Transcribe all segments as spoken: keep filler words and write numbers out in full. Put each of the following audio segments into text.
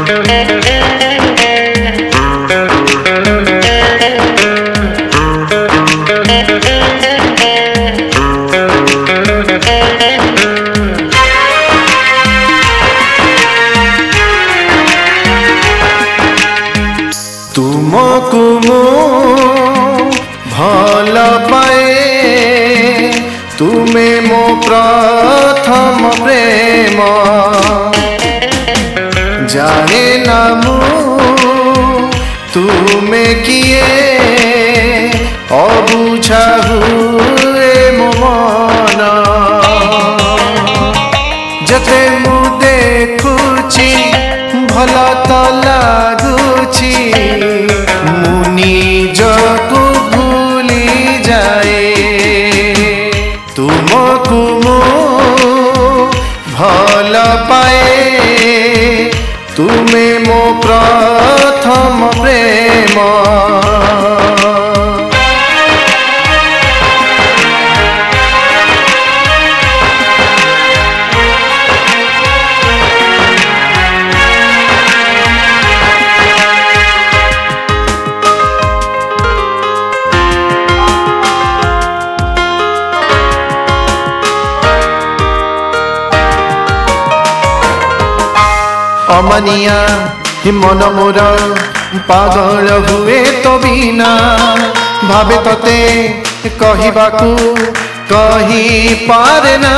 तुमको मो भल पाए तुमे मो प्रथम प्रेम जाने ना मु तुमे किए अबुझा हुए मो मन जते मु देखुची भल तो लगुची मु निजको भूली जाए तुमको मु भल पाए तुमे मो प्रथम प्रेम अमनिया मन मोर पागल हुए तो बिना भावे तते कहिबाकू कही पारे ना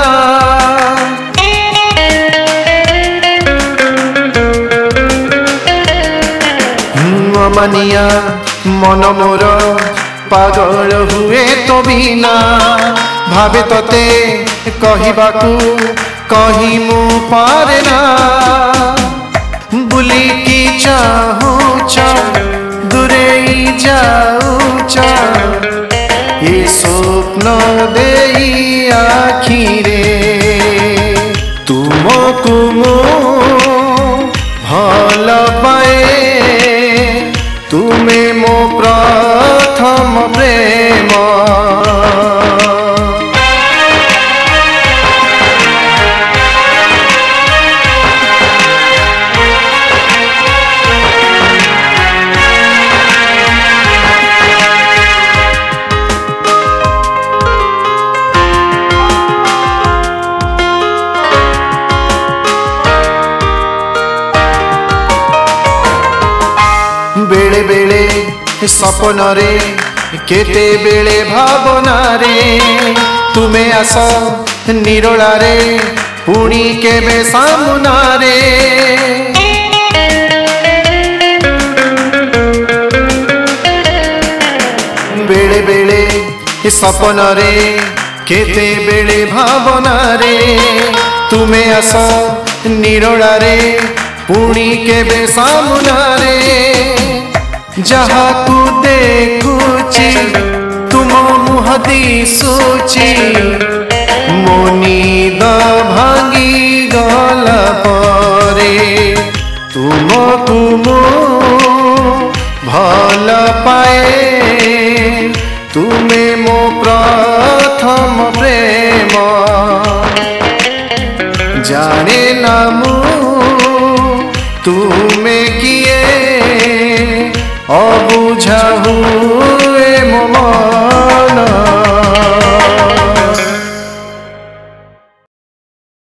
अमनिया मन मोर पागल हुए तो बिना भावे तते कहिबाकू कही मु पारे ना बुली की चाहूच दूरे जाऊच ये स्वप्न देई आखिरे तुमको मो भल पाए तुमे मो प्रथम प्रेम बेले बेले सपन रे केते बेले भावना रे तुमे आस निरोला रे पुणी केबे सामुना रे बेले बेले सपन रे केते बेले भावना रे तुमे आस निरोला रे पुणी केबे सामुना रे जहाँ को देखुची तुम मुह दिशुची मो नींद भांगी गला परे तुमको मु भल पाए तुमे मो प्रथम प्रेम जाने ना मु तुमे किए अबुझा हुए मो मन।